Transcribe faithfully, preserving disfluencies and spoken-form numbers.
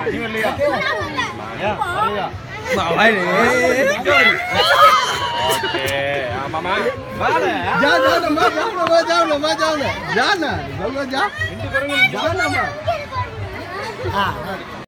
நீ வரலையா யா வரலையா Mày ஓகே ஆமாமா வாடா जा जा ना मैं जाऊं ना मैं जाऊं ना मैं जाऊं ना जा ना बोलो जा ரெண்டு பேரும் जा ना मैं हां